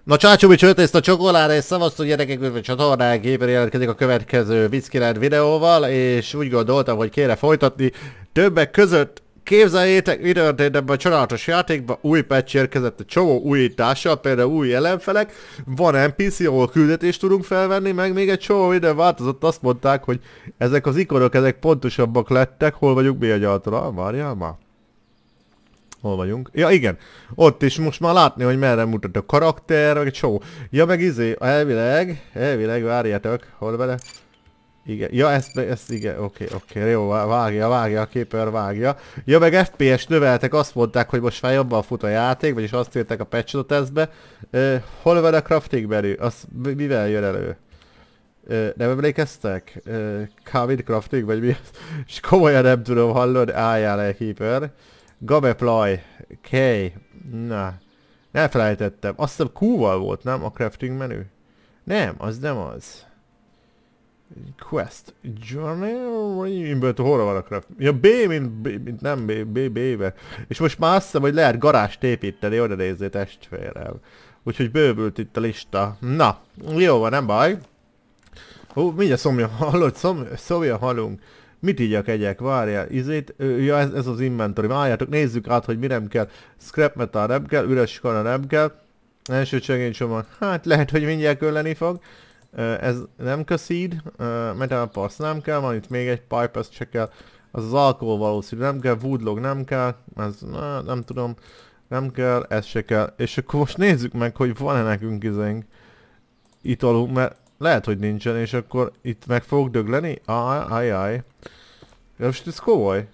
Na csácsúbi csőtészta csokoládé, szavaztok gyerekek, hogy a csatornán képen jelentkezik a következő Viszkiland videóval, és úgy gondoltam, hogy kéne folytatni. Többek között képzeljétek, mi történt ebben a csodálatos játékban, új patch érkezett a csomó újítással, például új ellenfelek, van NPC, ahol küldetést tudunk felvenni, meg még egy csomó minden változott, azt mondták, hogy ezek az ikonok, ezek pontosabbak lettek, hol vagyunk mi egyáltalán, várjál már. Hol vagyunk? Ja igen, ott is most már látni, hogy merre mutat a karakter, meg egy csomó. Ja meg elvileg, várjátok, hol vele? Igen, ja ezt igen, oké, jó, vágja, a képer vágja. Ja meg FPS növeltek, azt mondták, hogy most már jobban fut a játék, vagyis azt írták a patch tesztbe. Hol van a crafting menü? Az mivel jön elő? Nem emlékeztek? Kavit crafting, vagy mi? És komolyan nem tudom, hallod? Álljál el, képer. Gameplay, K, na, elfelejtettem, azt hiszem Q-val volt, nem? A crafting menü? Nem, az nem az. Quest, Journey, hol van a crafting? Ja, mint nem B-vel. És most már azt hiszem, hogy lehet garást építeni, oda nézzé testvérem. Úgyhogy bővült itt a lista. Na, jó van, nem baj. Mindjárt szomja, hallod, szomja halunk. Mit így egyek? Várjál, ja ez az inventory, várjátok, nézzük át, hogy mi nem kell. Scrap metal nem kell, üres kara nem kell. Első segélycsomag, hát lehet, hogy mindjárt kölleni fog. Ez nem kell seed, metal parts nem kell, van itt még egy pipe, ez se kell. Az alkohol valószínű nem kell, woodlog nem kell, ez nem tudom, nem kell, ez se kell. És akkor most nézzük meg, hogy van-e nekünk izénk italunk, mert lehet, hogy nincsen, és akkor itt meg fogok dögleni? Ajjaj. Ja, most ez komoly.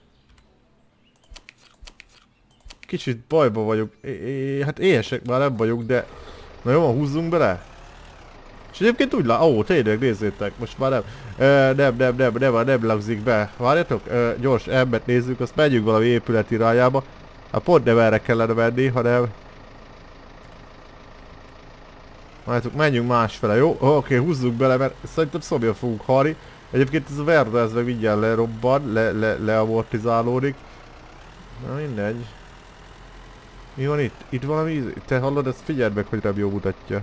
Kicsit bajba vagyok. Hát éhesek már nem vagyok, de... Na jó, húzzunk bele. És egyébként úgy tényleg nézzétek, most már nem lagzik be. Várjatok, gyors embert nézzük, azt megyünk valami épület irányába. Hát pont nem erre kellene menni, hanem... Várjátok, menjünk másfele, jó? Oké, húzzunk bele, mert szerintem szobja fogunk halni. Egyébként ez a Verde, ez meg mindjárt lerobban, leamortizálódik. Na mindegy. Mi van itt? Itt valami te hallod, ezt figyeld meg, hogy nem jó mutatja.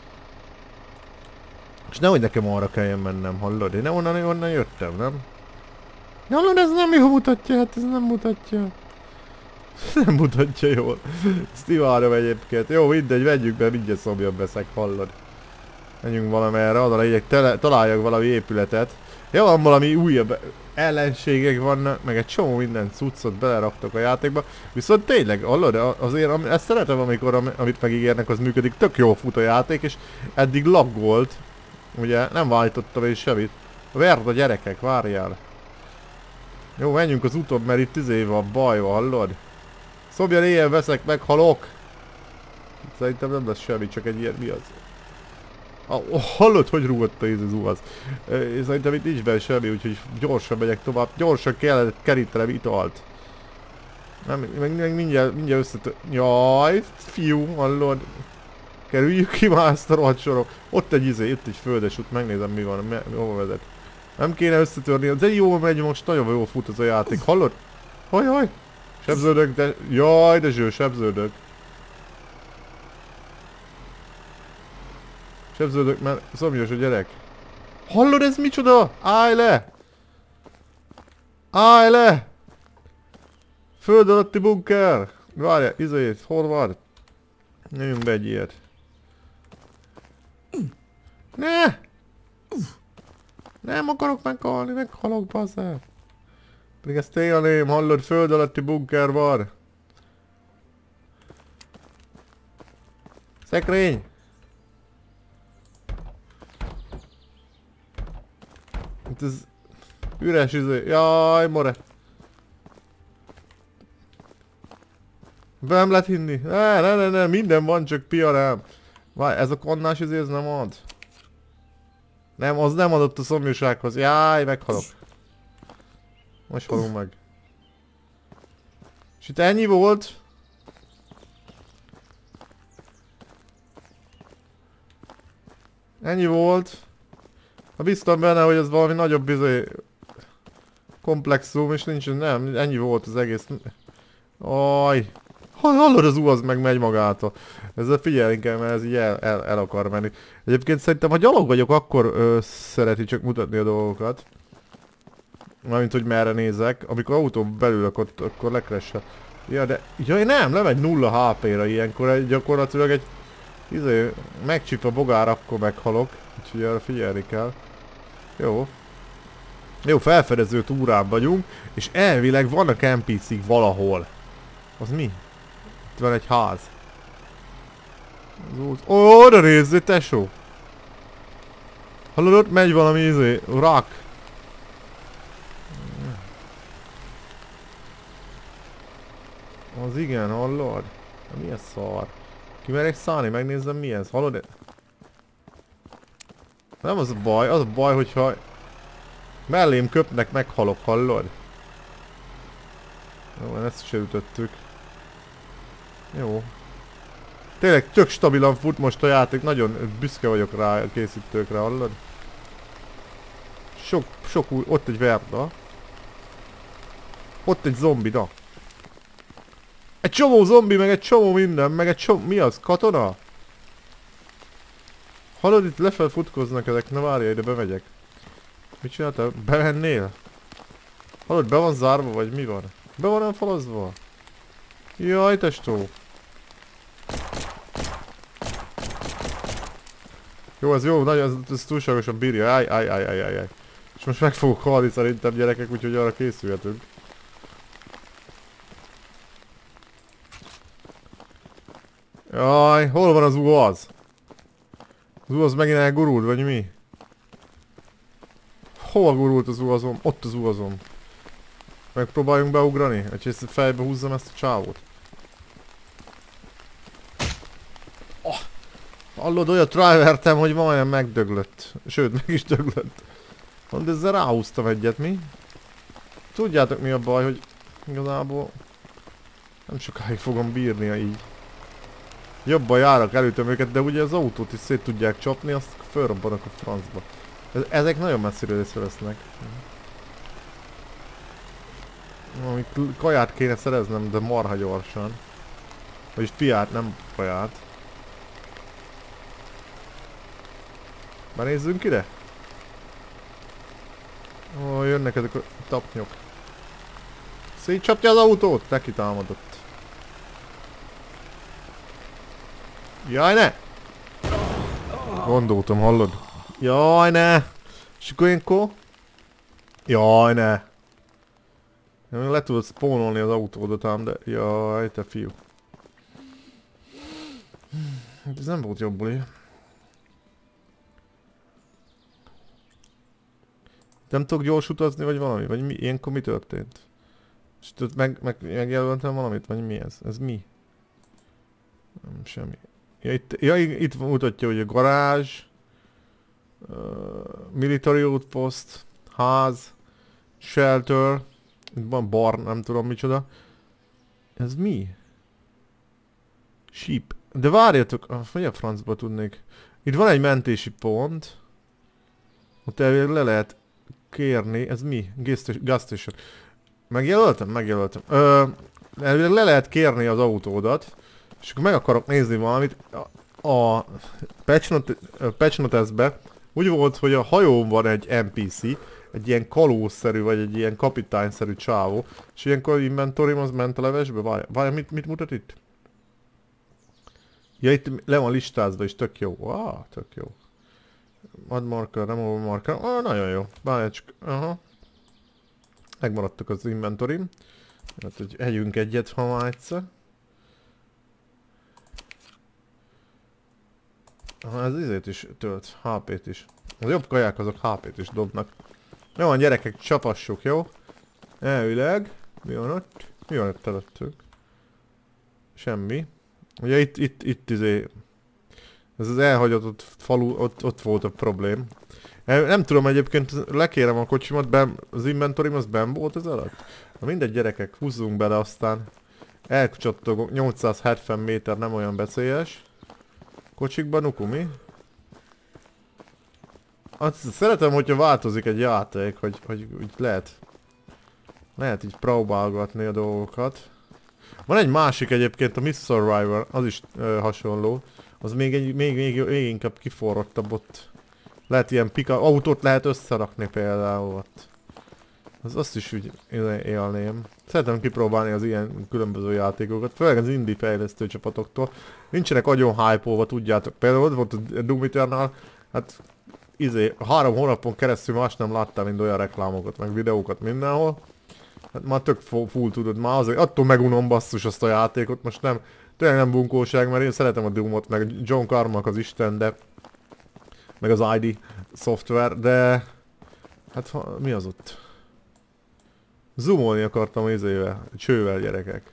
És nehogy nekem arra kelljen mennem, hallod? Én onnan jöttem, nem? Hallod, ez nem jó mutatja, hát ez nem mutatja. Nem mutatja jól. Ezt imárom egyébként. Jó, mindegy, menjünk be, mindjárt szomjan veszek, hallod. Menjünk valamerre, oda legyek, találjak valami épületet. Ja, van valami újabb ellenségek vannak, meg egy csomó minden cuccot beleraktak a játékba. Viszont tényleg, hallod, azért ezt szeretem, amikor amit megígérnek, az működik. Tök jól fut a játék, és eddig laggolt. Ugye, nem váltottam én semmit. Verd a gyerekek, várjál. Jó, menjünk az úton, mert itt van baj, hallod? Szobjan éjjel veszek, meghalok! Szerintem nem lesz semmi, csak egy ilyen, mi az? Hallod, hogy rúgott a zuhaz? Szerintem itt nincs benne semmi, úgyhogy gyorsan megyek tovább. Gyorsan kellett kerítenem italt. Meg mindjárt Jaj, fiú, hallod? Kerüljük ki már ezt a rohadt sorok. Ott egy földes út, megnézem mi van, hova vezet. Nem kéne összetörni, de jó megy most, nagyon jól fut az a játék, hallod? Haj! Sebződök, de... Jaj, de zső, sebződök. Sebződök, mert szomjas a gyerek. Hallod, ez micsoda? Állj le! Állj le! Föld alatti bunker! Várjál, hol van? Nyomjunk be egy ilyet. Ne! Nem akarok meghalni, meghalok, bazzer. Pedig ez tényleg, hallod, föld alatti bunker van. Szekrény! Itt ez üres Jaj, more! Be nem lehet hinni. Ne, minden van, csak piarám. Várj, ez a konnás ez nem ad. Nem, az nem adott a szomjúsághoz. Jaj, meghalok. Most halunk meg. És itt ennyi volt. Ennyi volt. Ha biztos benne, hogy ez valami nagyobb komplexum, és nincs, nem, ennyi volt az egész. Aj. Hallod, az az meg megy magától. Ezzel figyelni kell, mert ez így el akar menni. Egyébként szerintem, ha gyalog vagyok, akkor szereti csak mutatni a dolgokat. Mármint, hogy merre nézek. Amikor autón belülök, akkor lekresse. Ja, de... Jaj, nem, lemegy 0 HP-ra ilyenkor. Gyakorlatilag egy... megcsip a bogár, akkor meghalok. Úgyhogy arra figyelni kell. Jó. Jó, felfedező túrán vagyunk. És elvileg vannak NPC-k valahol. Az mi? Itt van egy ház. Ó, oda nézzé, tesó! Hallod, ott megy valami rak. Az igen, hallod? Mi ez szar? Kimerek szállni, megnézzem mi ez, hallod? Nem az a baj, hogyha mellém köpnek, meghalok, hallod? Jó, ezt is elütöttük. Jó. Tényleg tök stabilan fut most a játék, nagyon büszke vagyok rá a készítőkre, hallod? Sok új, ott egy verda. Ott egy zombi, na. Egy csomó zombi, meg egy csomó minden, meg egy csomó... Mi az? Katona? Hallod, itt lefelé futkoznak ezek, na várja, ide bemegyek. Mit csináltál? Bemennél? Hallod, be van zárva, vagy mi van? Be van falazva? Jaj, testó. Jó, ez jó, nagyon, ez túlságosan bírja, áj. És most meg fogok halni szerintem, gyerekek, úgyhogy arra készülhetünk. Jaj, hol van az UAZ? Az UAZ megint elgurult, vagy mi? Hova gurult az UAZ-om? Ott az UAZ-om. Megpróbáljunk beugrani? Úgyhogy ezt fejbe húzzam ezt a csávót. Oh, hallod, olyat rávertem, hogy majdnem megdöglött. Sőt, meg is döglött. De ezzel ráhúztam egyet, mi? Tudjátok mi a baj, hogy igazából nem sokáig fogom bírnia így. Jobban járok, elütöm őket, de ugye az autót is szét tudják csapni, azt fölrobbanak a francba. Ezek nagyon messziről észrevesznek. Amit kaját kéne szereznem, de marha gyorsan. Vagyis piát, nem kaját. Benézzünk ide? Ó, jönnek ezek a tapnyok. Szétcsapja az autót! Neki támadott. Jaj, ne! Gondoltam, hallod? Jaj, ne! És akkor ilyenkor? Jaj, ne! Le tudod spawnolni az autódat ám, de... Jaj, te fiú. Ez nem volt jobb buli. Nem tudok gyors utazni, vagy valami? Vagy mi? Ilyenkor mi történt? És tudod, megjelöltem valamit? Vagy mi ez? Ez mi? Nem, semmi. Ja, itt mutatja, hogy a garázs, military outpost, ház, shelter, itt van bar, nem tudom micsoda. Ez mi? Sheep. De várjatok, hogy a francba tudnék. Itt van egy mentési pont. Ott elvileg le lehet kérni, ez mi? Gas station. Megjelöltem? Megjelöltem. Elvileg le lehet kérni az autódat. És akkor meg akarok nézni valamit. A patch notes-be úgy volt, hogy a hajón van egy NPC, egy ilyen kalózszerű, vagy egy ilyen kapitányszerű csávó. És ilyenkor inventorim az ment a levesbe? Várj, mit mutat itt? Ja, itt le van listázva és tök jó. Wow, tök jó. Add marker, remove marker. Nagyon jó. Várj csak. Aha. Megmaradtak az inventorim. Hát, hogy együnk egyet, ha már egyszer. Aha, ez izét is tölt, HP-t is. Az jobb kaják azok HP-t is dobnak. Jó van gyerekek, csapassuk, jó? Elvileg. Mi van ott? Mi van ott előttünk? Semmi. Ugye itt izé... Ez az elhagyatott falu, ott volt a problém. Nem tudom egyébként, lekérem a kocsimat, az inventorim az benn volt ez alatt? Na mindegy gyerekek, húzzunk bele aztán. Elcsattogok, 870 méter nem olyan veszélyes. Kocsikban Nukumi. Azt szeretem, hogyha változik egy játék, hogy lehet így próbálgatni a dolgokat. Van egy másik egyébként, a Miss Survivor, az is hasonló. Az még inkább kiforrottabb ott. Lehet ilyen autót lehet összerakni például ott. Azt is úgy élném. Szeretem kipróbálni az ilyen különböző játékokat, főleg az indie fejlesztő csapatoktól. Nincsenek agyon hype-olva, tudjátok. Például ott volt a Doom Eternal, hát 3 hónapon keresztül más nem láttam, mint olyan reklámokat, meg videókat mindenhol. Hát már tök full tudod, már azért attól megunom basszus azt a játékot, most nem, tényleg nem bunkóság, mert én szeretem a Doomot, meg John Carmack az isten, de meg az ID szoftver, de hát mi az ott? Zoomolni akartam csővel gyerekek.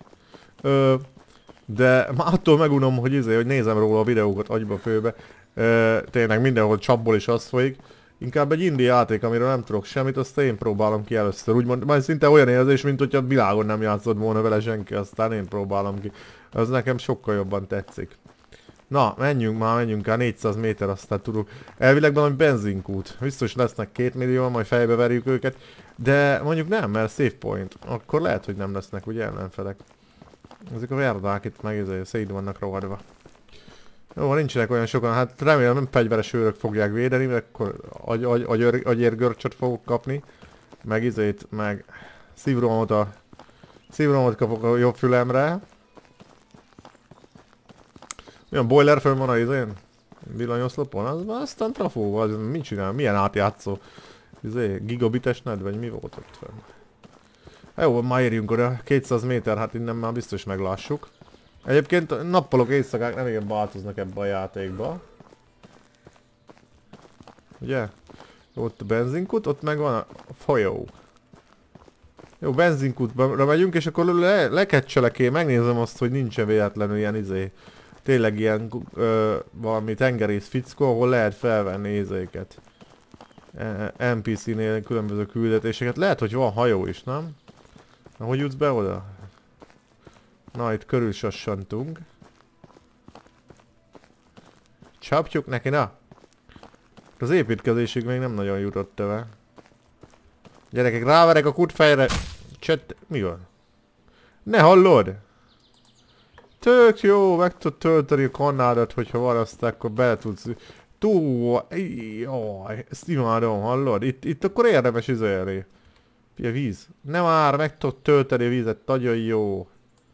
De már attól megunom, hogy nézem róla a videókat agyba főbe. Tényleg mindenhol csapból is az folyik. Inkább egy indie játék, amiről nem tudok semmit, azt én próbálom ki először. Úgymond, majd szinte olyan érzés, mint hogyha a világon nem játszott volna vele senki, aztán én próbálom ki. Az nekem sokkal jobban tetszik. Na, menjünk el, 400 méter, aztán tudunk. Elvileg valami benzinkút. Biztos lesznek 2 millió, majd fejbe verjük őket. De mondjuk nem, mert save point. Akkor lehet, hogy nem lesznek, ugye ellenfelek. Ezek a verdák itt meg szét vannak rohadva. Jó, nincsenek olyan sokan, hát remélem nem fegyveres őrök fogják védeni, mert akkor agyérgörcsöt fogok kapni. Meg szívrohamot kapok a jobb fülemre. Milyen boiler fönn van a villanyoszlopon, az aztán trafóval, az mit csinál, milyen átjátszó. Gigabites ned, vagy mi volt ott fenn? Jó, már érjünk oda, 200 méter, hát innen már biztos meglássuk. Egyébként nappalok, éjszakák nem igen változnak ebbe a játékba. Ugye? Ott a benzinkút, ott meg van a folyó. Jó, benzinkútra megyünk, és akkor lekecselek én, megnézem azt, hogy nincsen véletlenül ilyen tényleg ilyen valami tengerész fickó, ahol lehet felvenni izéket. NPC-nél különböző küldetéseket. Lehet, hogy van hajó is, nem? Na, hogy jutsz be oda? Na, itt körül sassantunk. Csapjuk neki, na! Az építkezésig még nem nagyon jutott tőle. Gyerekek, ráverek a kutfejre! Mi van? Ne hallod? Tök jó, meg tudod tölteni a kannádat, hogyha van azt, akkor bele tudsz... Jaj, ezt imádom, hallod? Itt akkor érdemes izélni. Fia, víz. Nem már, meg tudod tölteni a vízet, nagyon jó.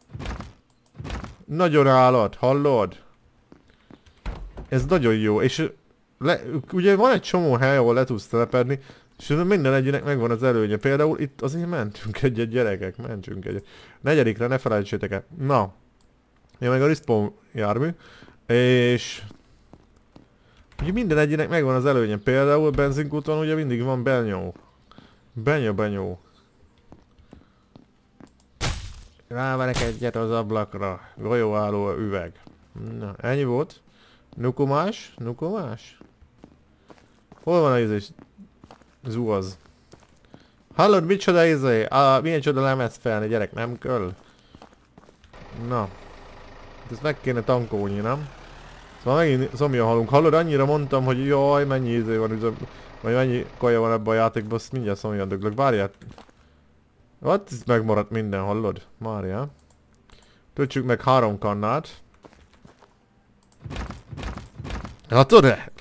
Nagyon állat, hallod? Ez nagyon jó, és ugye van egy csomó hely, ahol le tudsz telepedni, és minden egyének megvan az előnye. Például itt azért mentünk egyet, gyerekek, mentünk egyet. 4. ne felejtsétek el. Na. Én meg a respawn jármű, és... ugye minden egyének megvan az előnye. Például a benzinkúton ugye mindig van benyó. Benyó. Ráverek egyet az ablakra. Golyóálló üveg. Na, ennyi volt. Nukumás? Hol van a izé? Zuhaz. Hallod, micsoda izé? Milyen csoda lemez felni, gyerek, nem kell? Na. Ezt meg kéne tankolni, nem? Szóval megint szomjan halunk. Hallod, annyira mondtam, hogy jaj, mennyi izé van üzem, vagy mennyi kaja van ebben a játékban, azt mindjárt szomjan döglök. Várjál. Hát itt megmaradt minden, hallod? Mária. Töltsük meg 3 kannát. Látod-e?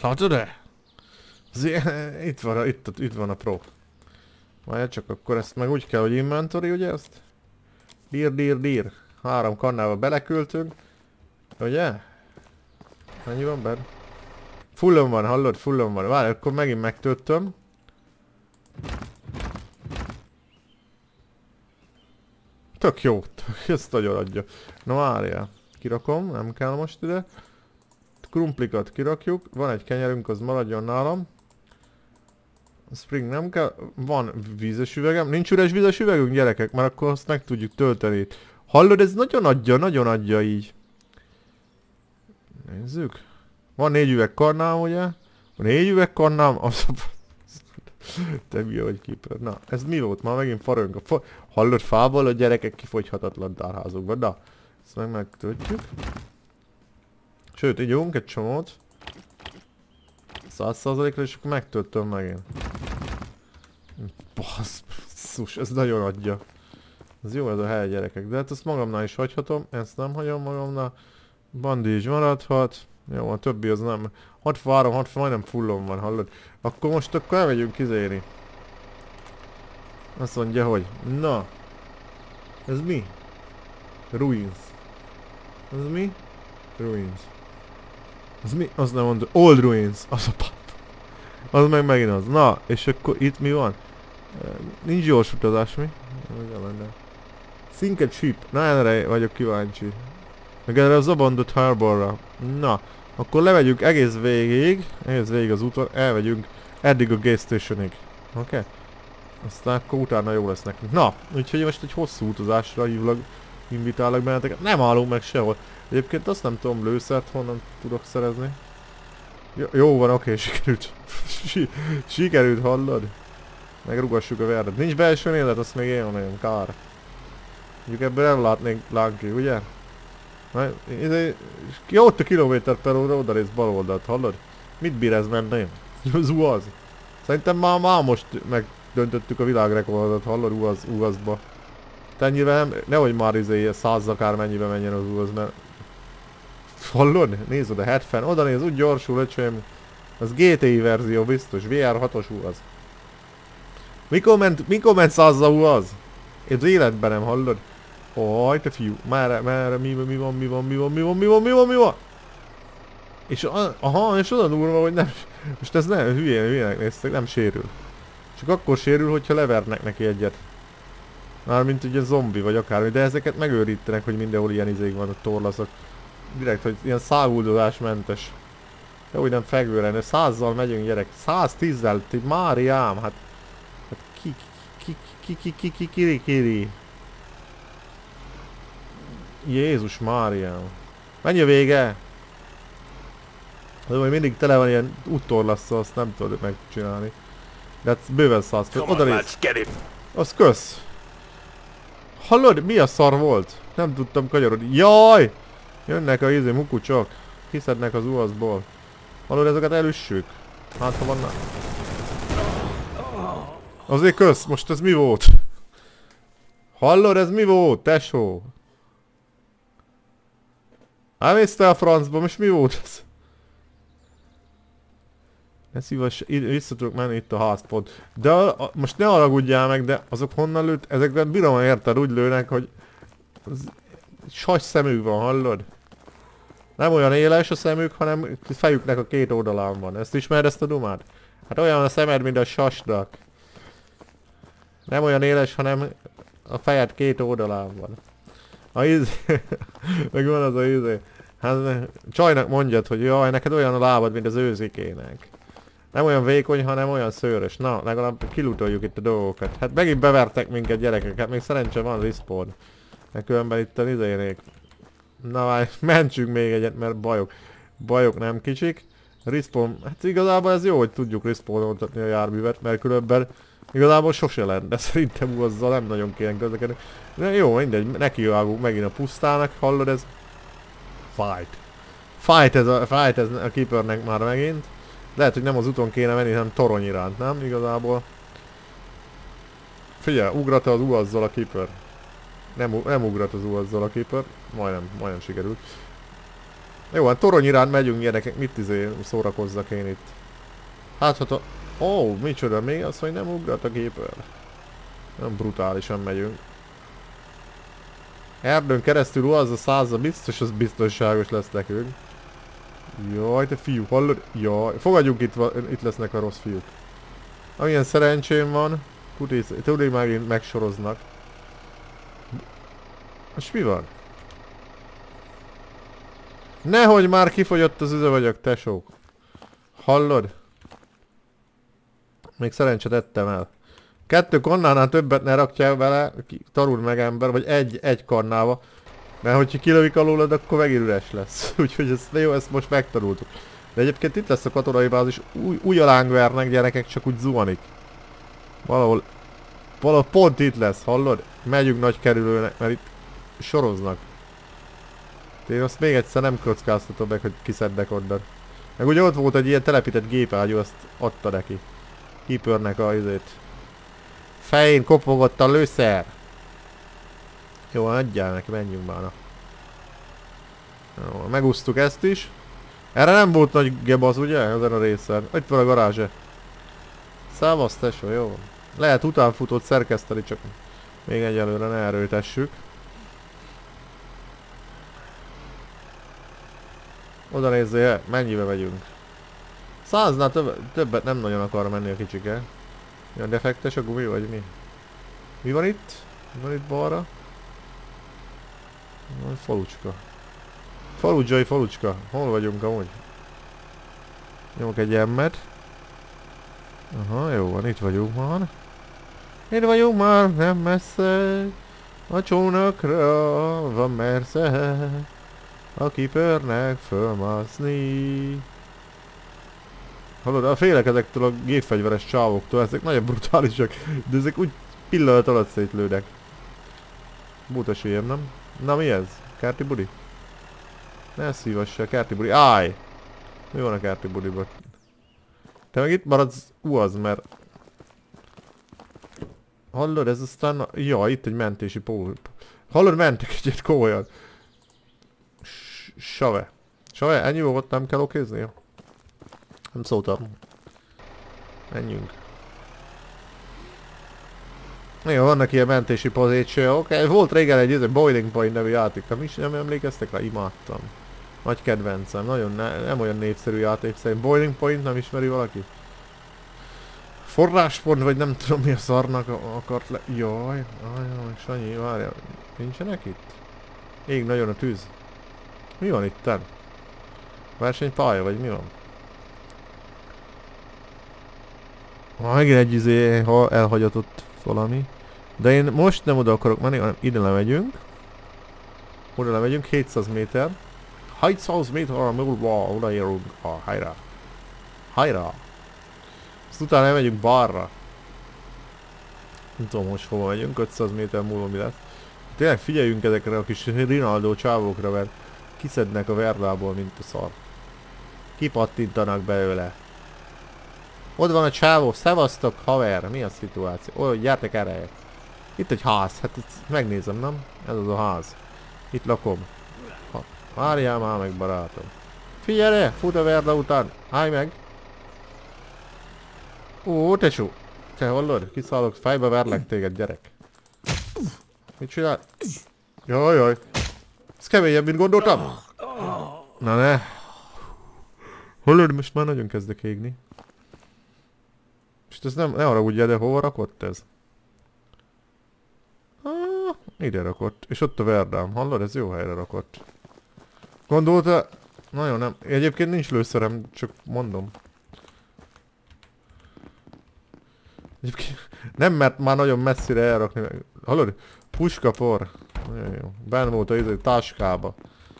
Itt van a pro. Várjál csak, akkor ezt meg úgy kell, hogy inventory, ugye ezt? Dír. 3 kannába beleküldtünk. Ugye? Mennyi van benne? Fullon van, hallod? Fullon van. Várj, akkor megint megtöltöm. Tök jó, ezt nagyon adja. Na várjál. Kirakom, nem kell most ide. Krumplikat kirakjuk. Van egy kenyerünk, az maradjon nálam. A spring nem kell. Van vízes üvegem. Nincs üres vízes üvegünk, gyerekek? Mert akkor azt meg tudjuk tölteni. Hallod, ez nagyon adja így. Nézzük. Van 4 üveg karnám, ugye? Van 4 üveg karnám. Te mi vagy keeper. Na, ez mi volt? Már megint farönk. Hallod, fából a gyerekek kifogyhatatlan tárházukban. Na, ezt megtöltjük. Sőt, ígyunk egy csomót. 100%-ra, és akkor megtöltöm megint. Basszus, ez nagyon adja. Ez jó ez a hely, gyerekek, de hát ezt magamnál is hagyhatom, ezt nem hagyom magamnál. Bandíts maradhat. Jó, a többi az nem. 63, majdnem fullon van, hallod? Akkor elmegyünk izélni. Azt mondja, hogy na. Ez mi? Ruins. Ez mi? Ruins. Ez mi? Az nem mondja. Old Ruins. Az a pap. Az meg megint az. Na, és akkor itt mi van? Nincs gyors utazás, mi? Sinket ship. Na, erre vagyok kíváncsi. Meg erre az abandoned harborra. Na, akkor levegyünk egész végig az úton, elvegyünk eddig a gas stationig. Oké? Okay? Aztán akkor utána jó lesz nekünk. Na, úgyhogy most egy hosszú utazásra invitálok benneteket. Nem állunk meg sehol. Egyébként azt nem tudom, lőszert honnan tudok szerezni. Jó van, oké, sikerült. Sikerült, hallod? Megrugassuk a verdet. Nincs belső élet, azt még én nagyon kár. Mondjuk ebből ellátnénk Lanky, ugye? Jó, ott a kilométer per óra, odarész bal oldalt, hallod? Mit bír ez menni? Az. Szerintem már most megdöntöttük a világrekordot, hallod, UAZ-ba. Te ennyire nem, nehogy már 100 akármennyibe menjen az UAZ, mert... Hallod? Nézd oda, 70, oda néz, úgy gyorsul, öcsém. Az GTI verzió biztos, VR6-os UAZ. Mikor ment 100 UAZ? Én az életben nem, hallod? Aj, te fiú, merre, mi van? És, aha, és oda durva, hogy nem, most ez nem, hülyének néztek, nem sérül. Csak akkor sérül, hogyha levernek neki egyet. Mármint ugye zombi vagy akármi, de ezeket megőrítenek, hogy mindenhol ilyen izék van, a torlaszok. Direkt, hogy ilyen száguldozásmentes. Jó, hogy nem fekvőre, de 100-zal megyünk, gyerek. 110-zel, Máriám, hát kiri. Jézus Máriám. Mennyi a vége? De majd mindig tele van ilyen úttorlasszal, azt nem tudod megcsinálni. De hát bőven 100 fő. Oda néz. Az kösz. Hallod? Mi a szar volt? Nem tudtam kanyarodni. Jaj! Jönnek a mukucsok. Kiszednek az UAZ-ból. Hallod, ezeket elüssük? Hát ha vannak. Azért kösz, most ez mi volt? Hallod, ez mi volt, tesó? Elmész te a francba, most mi volt ez? Ne szívas, vissza tudok menni itt a házpont. De most ne haragudjál meg, de azok honnan lőtt? Ezekben bírom érted, úgy lőnek, hogy... Sas szemük van, hallod? Nem olyan éles a szemük, hanem fejüknek a két oldalán van. Ezt ismered, ezt a dumát? Hát olyan a szemed, mint a sasnak. Nem olyan éles, hanem a fejed két oldalán van. A meg van az a hát csajnak mondjad, hogy jaj, neked olyan a lábad, mint az őzikének. Nem olyan vékony, hanem olyan szőrös. Na, legalább kilutoljuk itt a dolgokat. Hát megint bevertek minket, gyerekek, hát még szerencse van respawn. Mert különben itt a izénék. Na várj, mentsünk még egyet, mert bajok nem kicsik. Respawn, hát igazából ez jó, hogy tudjuk respawnoltatni a járművet, mert különben igazából sose lenne, de szerintem azzal nem nagyon kéne közlekedni. De jó, mindegy, nekivágunk megint a pusztának, hallod ez? Fight ez a Keepernek már megint. Lehet, hogy nem az úton kéne menni, hanem torony iránt, nem? Igazából. Figyelj, ugrat az UAZ-zal a Keeper. Nem ugrat az UAZ-zal a Keeper. Majdnem sikerült. Jó, hát torony iránt megyünk, gyerekek, mit szórakozzak én itt. Hát ó, micsoda, még az, hogy nem ugrat a Keeper. Nem brutálisan megyünk. Erdőn keresztül UAZ a 100-a biztos, az biztonságos lesz nekünk. Jaj, te fiú, hallod? Jaj, fogadjunk itt lesznek a rossz fiúk. Amilyen szerencsém van, tudod, megint megsoroznak. És mi van? Nehogy már kifogyott az üzemanyag, tesók. Hallod? Még szerencsét ettem el. 2 kannánál többet ne rakjál vele, tarul meg ember, vagy egy kannába. Mert hogyha kilövik alólad, akkor megint üres lesz. Úgyhogy ezt most megtanultuk. De egyébként itt lesz a katonai bázis, úgy alánk vernek, gyerekek, csak úgy zuhanik. Valahol pont itt lesz, hallod? Megyünk nagy kerülőnek, mert itt soroznak. Én azt még egyszer nem kockáztatom meg, hogy kiszednek onnan. Meg ugye ott volt egy ilyen telepített gépágyú, azt adta neki. Keepernek a izét. Fején kopogott a lőszer. Jó, adjál neki, menjünk már. Jó, megúsztuk ezt is. Erre nem volt nagy gebasz, ugye? Ezen a részen. Itt van a garázse. Szávasz, tesó, jó van. Lehet utánfutót szerkeszteni, csak még egyelőre ne erőltessük. Oda nézzél, mennyibe megyünk? 100-nál többet nem nagyon akar menni a kicsike. Ilyen defektes a gumi, vagy mi? Mi van itt? Mi van itt balra? Falucska. Faludzsai falucska. Hol vagyunk amúgy? Nyomok egy emmet. Aha, jó van, itt vagyunk már. Itt vagyunk már, nem messze. A csónakra van mersze. A kipörnek fölmászni. Hallod, a félek ezektől a gépfegyveres csávoktól, ezek nagyon brutálisak, de ezek úgy pillanat alatt szétlőnek. Bútos hülyém, nem? Na mi ez? Kárti budi? Ne szívassál, kárti budi. Állj! Mi van a kárti budiban? Te meg itt maradsz, az, mert... Hallod, ez aztán... Ja, itt egy mentési pól. Hallod, mentek egyet komolyan. Save. Save, ennyi volt, nem kell okézni? Nem szóltam. Menjünk. Jó, vannak ilyen mentési pozíciók. Volt régen egy Boiling Point nevű játék, nem emlékeztek rá? Imádtam. Nagy kedvencem, nagyon nem olyan népszerű játék szerint. Boiling Point nem ismeri valaki? Forráspont, vagy nem tudom mi a szarnak akart le... Jaj, Sanyi, várjál. Nincsenek itt? Ég nagyon a tűz. Mi van itten? Versenypálya, vagy mi van? Megint egy elhagyatott valami. De én most nem oda akarok menni, hanem ide lemegyünk. Oda lemegyünk, 700 méter. 700 méter a múlva, odaérünk. Hajrá. Hajrá. Azt utána elmegyünk balra. Nem tudom most hova megyünk, 500 méter múlva mi lesz. Tényleg figyeljünk ezekre a kis Rinaldo csávókra, mert kiszednek a verdából, mint a szar. Kipattintanak belőle. Ott van a csávó, szevasztok haver, mi a szituáció? Ó, gyertek erre. Itt egy ház, hát megnézem, nem? Ez az a ház. Itt lakom. Várjál már meg, barátom. Figyelj, fut a verda után, állj meg. Ó, tesó. Te hallod? Kiszállok, fejbe verlek téged, gyerek. Mit csinál? Jaj. Ez keményebb, mint gondoltam. Na ne. Hallod, most már nagyon kezdek égni. És ez nem, ne haragudjál, de hova rakott ez? Ide rakott. És ott a verdám. Hallod, ez jó helyre rakott. Gondolta... Nagyon nem. Egyébként nincs lőszerem, csak mondom. Egyébként nem mert már nagyon messzire elrakni meg. Hallod? Puskapor. Nagyon jó. Benn volt a táskába.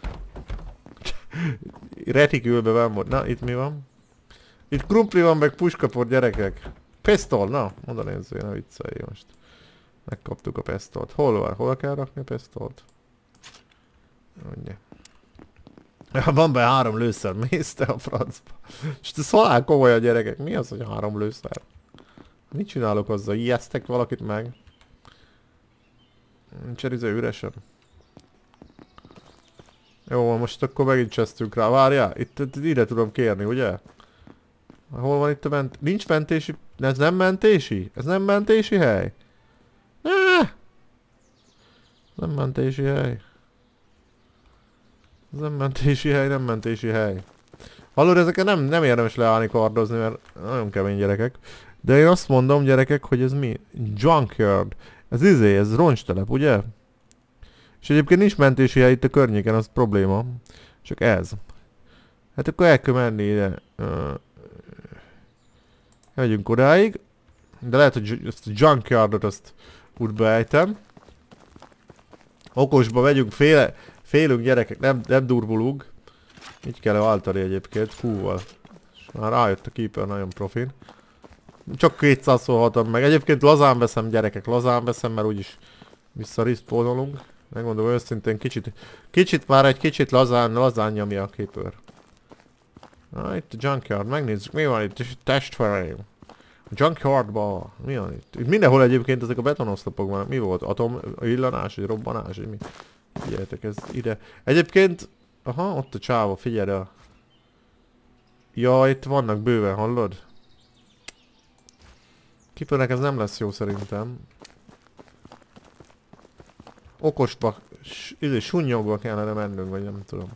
Retikülbe benn volt. Na, itt mi van? Itt krumpli van, meg puskapor, gyerekek. Pesztol, na, oda nézzél, ne viccelj most. Megkaptuk a pesztolt. Hol van? Hol kell rakni a pesztolt? Mondja. Ja, van be 3 lőszer, mész te a francba. És ez halál komoly a gyerekek, mi az, hogy 3 lőszer? Mit csinálok azzal? Ijesztek valakit meg? Nincs üresen. Jó, most akkor megint csesztünk rá. Várjál, itt ide tudom kérni, ugye? Hol van itt a nincs mentési... Ez nem mentési? Ez nem mentési hely? Ez nem mentési hely. Ez nem mentési hely, nem mentési hely. Hallod, ezeken nem érdemes leállni kardozni, mert nagyon kemény gyerekek. De én azt mondom, gyerekek, hogy ez mi? Junkyard. Ez roncstelep, ugye? És egyébként nincs mentési hely itt a környéken, az probléma. Csak ez. Hát akkor el kell menni ide. Megyünk odáig. De lehet, hogy ezt a junkyardot azt úgy beejtem. Okosba megyünk, félünk gyerekek, nem durvulunk. Így kell váltani egyébként, húval. És már rájött a keeper nagyon profin. Csak 200 szólhatom meg. Egyébként lazán veszem, gyerekek, lazán veszem, mert úgyis visszarespawnolunk. Megmondom őszintén, kicsit már egy kicsit lazán nyomja a keeper. Na, itt a junkyard, megnézzük, mi van itt, testvérem. Junkyardba. Mi van itt? Itt mindenhol egyébként ezek a betonoszlopok vannak. Mi volt? Atom illanás, vagy robbanás, vagy mi? Figyeljetek, ez ide. Egyébként... Aha, ott a csáva, figyelj el. Ja, itt vannak bőven, hallod? Kipőnek ez nem lesz jó szerintem. Okosba, sunnyogva kellene mennünk, vagy nem tudom.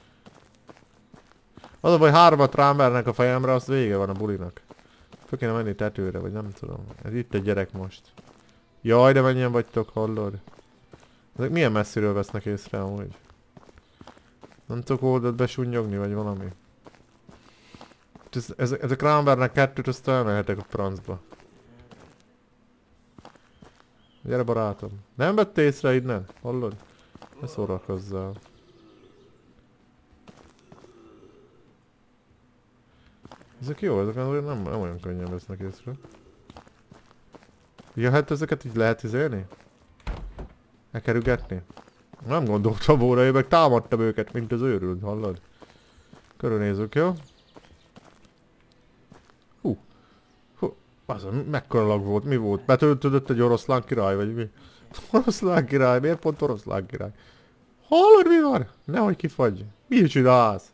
Az a baj, 3-at rám vernek a fejemre, azt vége van a bulinak. Föl kéne menni tetőre, vagy nem tudom. Ez itt egy gyerek most. Jaj, de mennyien vagytok, hallod? Ezek milyen messziről vesznek észre amúgy? Nem tudok oldalt besunnyogni, vagy valami. Ezek rám vernek 2-t, azt elmehetek a francba. Gyere barátom. Nem vett észre innen? Hallod? Ne szórakozzál. Ezek jó, ezek nem olyan könnyen vesznek észre. Ja, hát ezeket így lehet izélni? Elkerülgetni? Nem gondoltam volna, én meg támadtam őket, mint az őrült, hallod? Körülnézzük, jó? Azon mekkora lag volt, mi volt? Betöltődött egy oroszlán király, vagy mi? Oroszlán király, miért pont oroszlán király? Hallod, mi van? Nehogy kifagy. Mit csinálsz?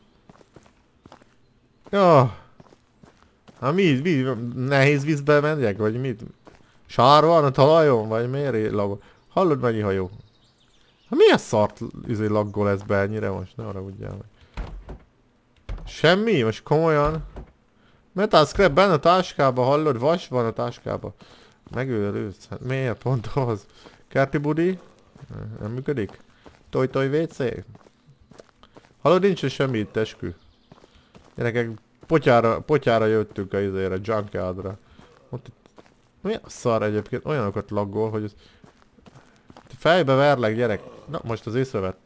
Ja. Hát mi? Nehéz vízbe megyek, vagy mit? Sár van a talajon, vagy miért lagol? Hallod, mennyi hajó? Hát milyen szart laggol ez be ennyire most? Ne haragudjál meg. Semmi? Most komolyan? Metal scrap benne a táskába, hallod? Vas van a táskába. Megőrülsz. Hát miért pont az? Kerti budi? Nem működik? Toj WC? Hallod, nincs semmi itt, eskü. Gyerekek, potyára jöttünk a izére, junkyardra. Ott itt... Mi a szar egyébként? Olyanokat laggol, hogy ez... Fejbe verlek, gyerek. Na, most az észrevett.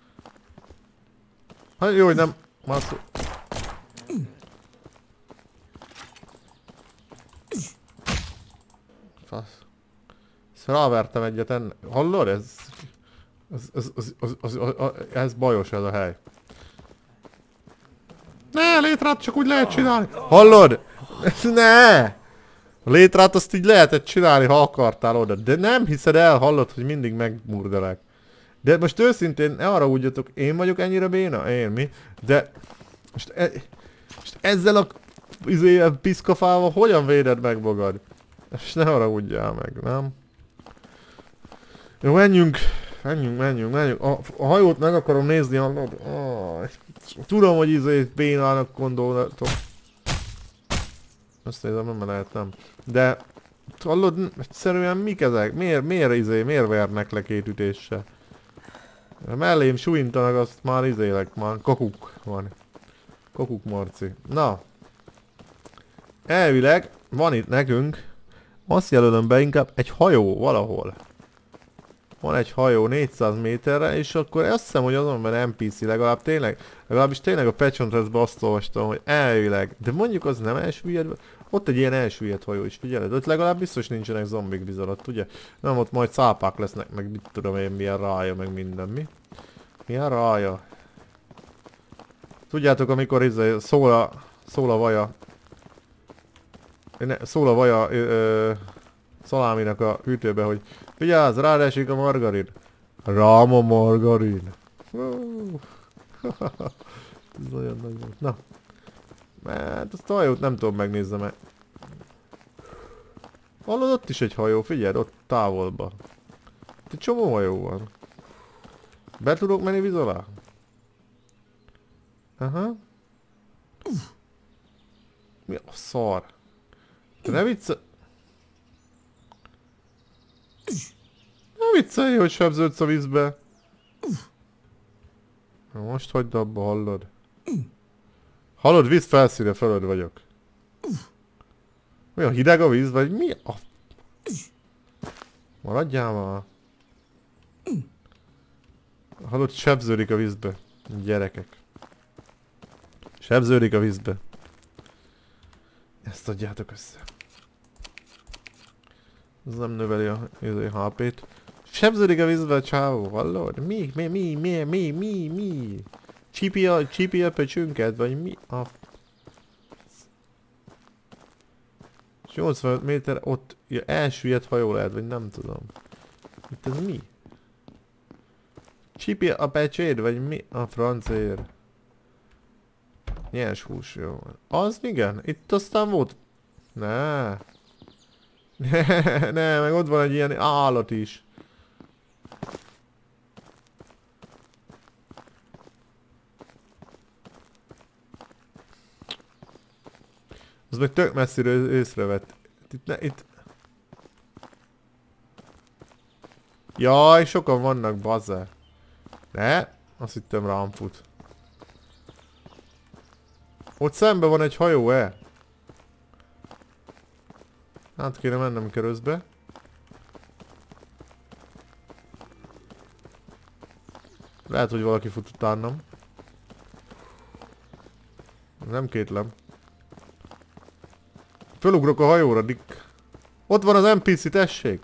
Hát jó, hogy nem... Mászol... Fasz. Ezt rávertem egyet ennek. Hallod? Ez bajos ez a hely. Ne, létrát csak úgy lehet csinálni. Hallod? Ne! A létrát azt így lehetett csinálni, ha akartál oda. De nem hiszed el, hallod, hogy mindig megmurdelek. De most őszintén, ne arra úgyjatok, én vagyok ennyire béna? Én, mi? De... Most ezzel a... piszkafával hogyan véded meg magad? És ne haragudjál meg, nem? Jó, menjünk. A hajót meg akarom nézni, hallod? Tudom, hogy bénának gondoltam. Azt nézem, nem lehet, nem. De... Hallod, egyszerűen mik ezek? Miért vernek le 2 ütéssel? Mellém súlyintanak, azt már már kokuk van. Kokuk Marci. Na. Elvileg van itt nekünk. Azt jelölöm be inkább egy hajó valahol. Van egy hajó 400 méterre, és akkor azt hiszem, hogy azon, mert NPC legalábbis tényleg a Patchontress-be azt olvastam, hogy elvileg, de mondjuk az nem elsüllyed, ott egy ilyen elsüllyedt hajó is, figyeled, ott legalább biztos nincsenek zombik víz alatt, ugye? Nem, ott majd cápák lesznek, meg mit tudom én, milyen rája, meg minden, mi? Milyen rája? Tudjátok, amikor szól a vaja, szaláminak a hűtőbe, hogy vigyázz, rád esik a margarin. Rám a margarin. Ez nagyon nagy volt. Na. Hát azt a hajót nem tudom megnézni, mert... Hallod, ott is egy hajó, figyeld, ott távolba. Itt egy csomó hajó van. Be tudok menni víz alá? Aha. Mi a szar? Te ne viccelj... Ne viccelj, hogy sebződsz a vízbe. Na most hagyd abba, hallod? Hallod, víz felszíne fölöd vagyok. Mi a hideg a víz, vagy mi a... Maradjál már. Hallod, sebződik a vízbe. Gyerekek. Sebződik a vízbe. Ezt adjátok össze. Ez nem növeli a HP-t. Sebződik a vízbe a csávó, hallod? Mi? Csípi a pöcsünket, vagy mi a... És 85 méter ott ja, elsüllyedt hajó lehet, vagy nem tudom. Itt ez mi? Csipi a pecséd, vagy mi? A francér. Nyers hús, jó. Az igen? Itt aztán volt... Ne. Ne, meg ott van egy ilyen állat is. Az meg tök messziről észrevett. Itt... Jaj, sokan vannak, bazze. Ne? Azt hittem rám fut. Ott szembe van egy hajó, Hát kéne mennem körözbe. Lehet, hogy valaki fut utánam. Nem kétlem. Fölugrok a hajóra, Dick. Ott van az NPC, tessék!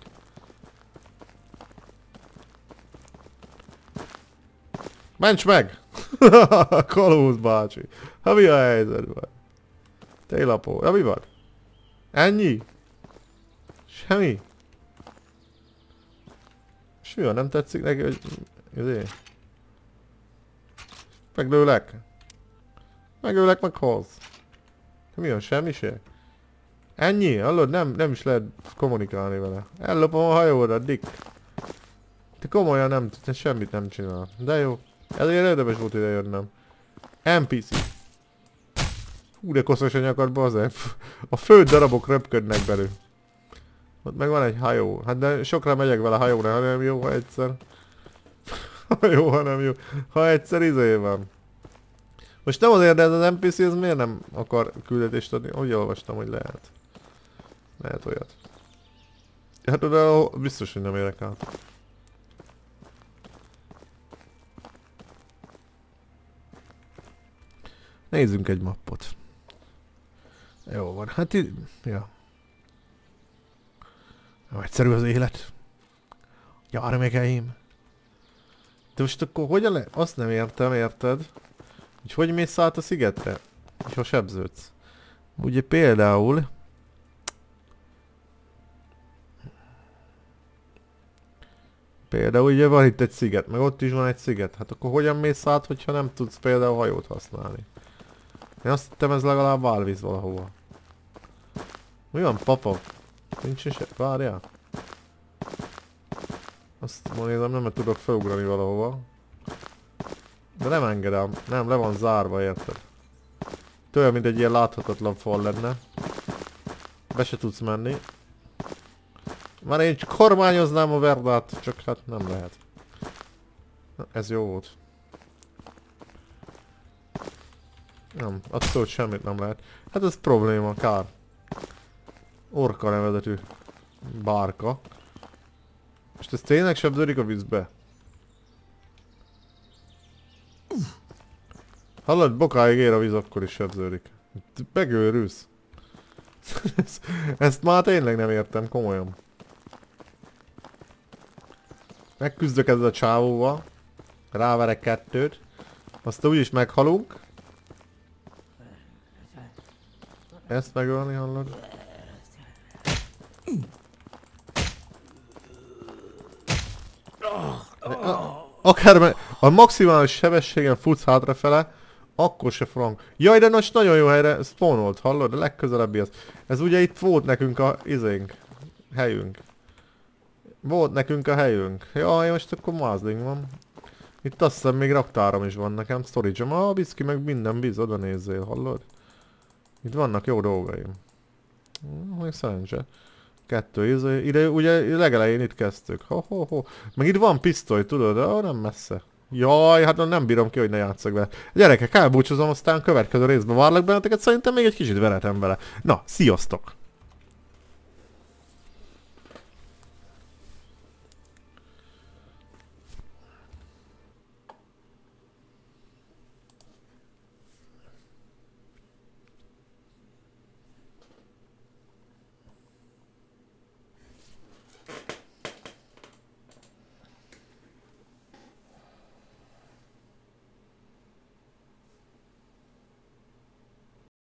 Ments meg! Kalóz bácsi. Ha mi a helyzet van? Télapó. Ja, mi van? Ennyi? Semmi? És mi van? Nem tetszik neki, hogy... Ezért? Meglőlek. Meglőlek, meg hoz. Mi van? Semmi se? Ennyi? Hallod? Nem is lehet kommunikálni vele. Ellopom a hajóra, Dick. Te komolyan nem, te semmit nem csinál. De jó. Ezért érdemes volt ide jönnöm. NPC. Hú, de koszos a nyakad, bazze. A fő darabok röpködnek belül. Ott meg van egy hajó. Hát de sokra megyek vele hajóra, ha nem jó, ha egyszer. Ha jó, ha nem jó. Ha egyszer izé van. Most nem azért, de ez az NPC, ez miért nem akar küldetést adni? Úgy olvastam, hogy lehet. Lehet olyat. Hát oda biztos, hogy nem érek át. Nézzünk egy mappot. Jó van, hát itt... Ja. Nem egyszerű az élet. Gyarmekeim. De most akkor hogyan le... Azt nem értem, érted? Hogy mész át a szigetre? És ha sebződsz. Ugye például... Például ugye van itt egy sziget, meg ott is van egy sziget. Hát akkor hogyan mész át, hogyha nem tudsz például hajót használni? Én azt hittem, ez legalább válvíz valahova. Mi van, papa? Nincs se... Várjál. Azt nézem, nem tudok felugrani valahova. De nem engedem. Nem, le van zárva, érted? Olyan, mint egy ilyen láthatatlan fal lenne. Be se tudsz menni. Már én csak kormányoznám a Verdát, csak hát nem lehet. Na, ez jó volt. Nem, attól semmit nem lehet. Hát ez probléma, kár. Orka nevezetű bárka. Most ez tényleg sebződik a vízbe? Hallod, bokáig ér a víz, akkor is sebződik. Megőrülsz. Ezt már tényleg nem értem, komolyan. Megküzdök ezzel a csávóval. Ráverek kettőt. Aztán úgyis meghalunk. Ezt megölni, hallod? Akár a maximális sebességen futsz hátrafele, akkor se frank. Jaj, de most nagyon jó helyre spawnolt, hallod? A legközelebbi az. Ez ugye itt volt nekünk a izénk. Helyünk. Volt nekünk a helyünk. Jaj, most akkor mázling van. Itt azt hiszem még raktáram is van nekem, storage-om. Ah, biszki meg minden víz, oda nézzél, hallod? Itt vannak jó dolgaim. Még szerencse. Kettő izé. Ide ugye legelején itt kezdtük. Ho. Meg itt van pisztoly, tudod? De nem messze. Jaj, hát nem bírom ki, hogy ne játsszak vele. Gyerekek, elbúcsúzom, aztán következő részben várlak benneteket, szerintem még egy kicsit veretem vele. Na, sziasztok!